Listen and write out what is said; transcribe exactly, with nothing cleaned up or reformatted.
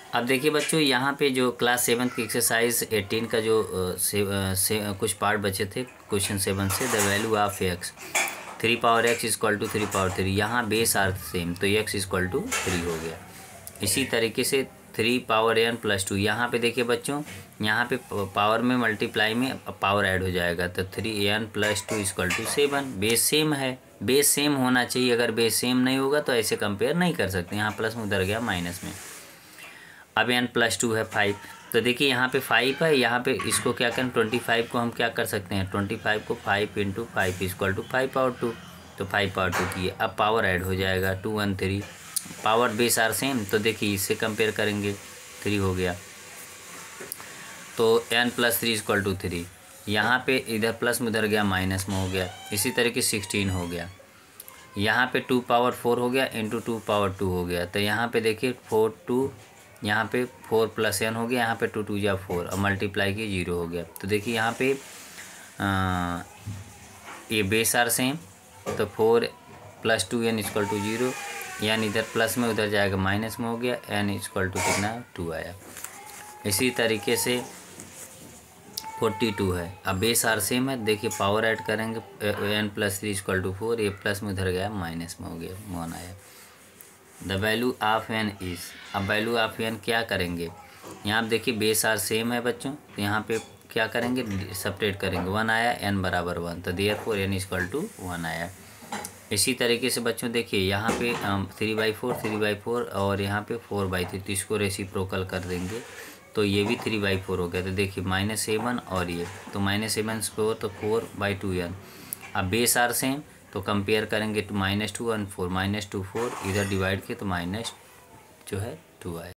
अब देखिए बच्चों, यहाँ पे जो क्लास सेवन्थ की एक्सरसाइज एटीन का जो अ, से, अ, से, अ, कुछ पार्ट बचे थे क्वेश्चन सेवन से, the value of x three power x is equal to three power three, यहाँ बेस आर सेम तो x is equal to three हो गया। इसी तरीके से three power n plus two, यहाँ पे देखिए बच्चों, यहाँ पे पावर में मल्टीप्लाई में पावर ऐड हो जाएगा तो three n plus two is equal to seven. Base same है, बेस सेम होना चाहिए, अगर बेस सेम नहीं होगा तो ऐसे कंपेयर नहीं कर सकते। यहाँ प्लस में उधर गया माइनस में। अब एन प्लस टू है फाइव, तो देखिए यहाँ पे फाइव है, यहाँ पे इसको क्या करें, ट्वेंटी फाइव को हम क्या कर सकते हैं, ट्वेंटी फाइव को five into five equal to five power two, तो फाइव पावर टू की है। अब पावर ऐड हो जाएगा two one three, power base are same तो देखिए इससे कंपेयर करेंगे, थ्री हो गया तो n plus three equal to three. यहाँ पे इधर प्लस में उधर गया माइनस में हो गया। इसी तरीके सिक्सटीन हो गया, यहाँ पे टू पावर फोर हो गया इंटू टू पावर टू हो गया, तो यहाँ पे देखिए फोर टू, यहाँ पे फोर प्लस एन हो गया, यहाँ पे टू टू या फोर और मल्टीप्लाई की जीरो हो गया। तो देखिए यहाँ पे आ, ये बेस आर सेम तो four plus two n equal to zero, यानी इधर प्लस में उधर जाएगा माइनस में हो गया, एन इक्वल टू कितना टू आया। इसी तरीके से फोर्टी टू है, अब बेस आर सेम है, देखिए पावर ऐड करेंगे, n plus three equal to four, ये प्लस में उधर गया माइनस में हो गया, वन आया। The value of n is, अब वैल्यू ऑफ एन क्या करेंगे, यहाँ देखिए बेस आर सेम है बच्चों, तो यहाँ पे क्या करेंगे, सपरेट करेंगे, वन आया, एन बराबर वन, तो therefore n equal to one आया। इसी तरीके से बच्चों देखिए यहाँ पे three by four three by four और यहाँ पे फोर बाई थ्री, तो इसको रेसिप्रोकल कर देंगे तो ये भी थ्री बाई फोर हो गया। तो देखिए माइनस सेवन और ये तो माइनस सेवन स्क्वायर तो फोर बाई टू एन। अब बेस आर सेम तो कंपेयर करेंगे two minus two one four, minus two four इधर डिवाइड किए तो माइनस जो है टू आए।